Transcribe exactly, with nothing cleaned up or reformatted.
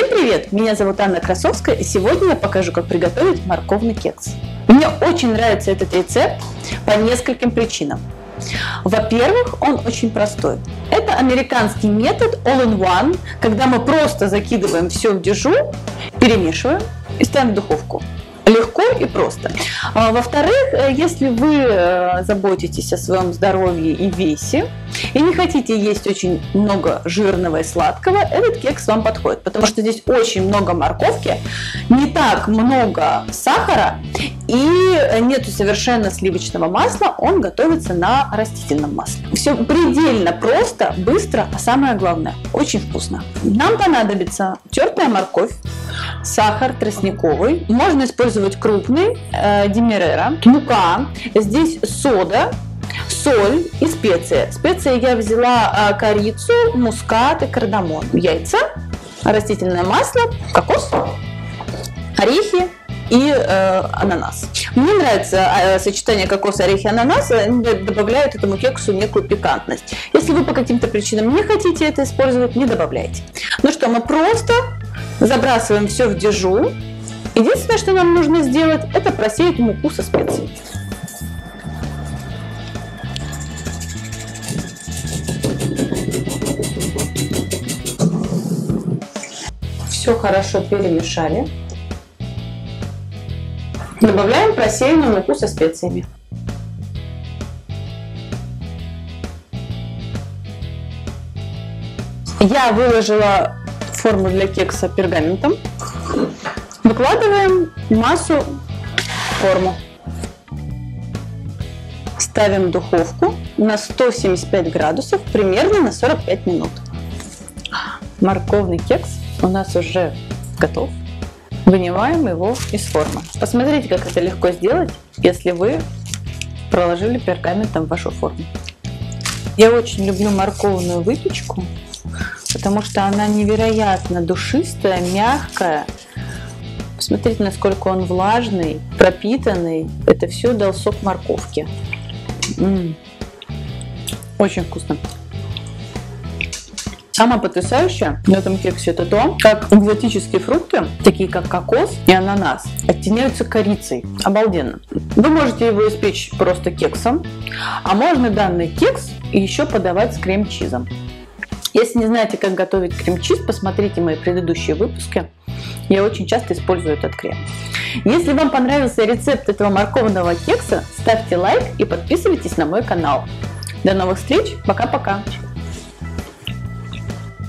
Всем привет! Меня зовут Анна Красовская, и сегодня я покажу, как приготовить морковный кекс. Мне очень нравится этот рецепт по нескольким причинам. Во-первых, он очень простой. Это американский метод all-in-one, когда мы просто закидываем все в дежу, перемешиваем и ставим в духовку. Легко и просто. Во-вторых, если вы заботитесь о своем здоровье и весе и не хотите есть очень много жирного и сладкого, этот кекс вам подходит, потому что здесь очень много морковки, не так много сахара и нету совершенно сливочного масла, он готовится на растительном масле. Все предельно просто, быстро, а самое главное, очень вкусно. Нам понадобится тертая морковь, сахар тростниковый, можно использовать крупный, э, демерера, мука, здесь сода, соль и специи. Специи я взяла э, корицу, мускат и кардамон, яйца, растительное масло, кокос, орехи и э, ананас. Мне нравится э, сочетание кокоса, орехи, ананаса, добавляют этому кексу некую пикантность. Если вы по каким-то причинам не хотите это использовать, не добавляйте. Ну что, мы просто забрасываем все в дежу. Единственное, что нам нужно сделать, это просеять муку со специями. Все хорошо перемешали. Добавляем просеянную муку со специями. Я выложила форму для кекса пергаментом. Выкладываем массу в форму. Ставим в духовку на сто семьдесят пять градусов примерно на сорок пять минут. Морковный кекс у нас уже готов. Вынимаем его из формы. Посмотрите, как это легко сделать, если вы проложили пергаментом вашу форму. Я очень люблю морковную выпечку, потому что она невероятно душистая, мягкая. Посмотрите, насколько он влажный, пропитанный. Это все дал сок морковки. М-м. Очень вкусно. Самое потрясающее на этом кексе это то, как экзотические фрукты, такие как кокос и ананас, оттеняются корицей. Обалденно. Вы можете его испечь просто кексом, а можно данный кекс еще подавать с крем-чизом. Если не знаете, как готовить крем-чиз, посмотрите мои предыдущие выпуски. Я очень часто использую этот крем. Если вам понравился рецепт этого морковного кекса, ставьте лайк и подписывайтесь на мой канал. До новых встреч. Пока-пока.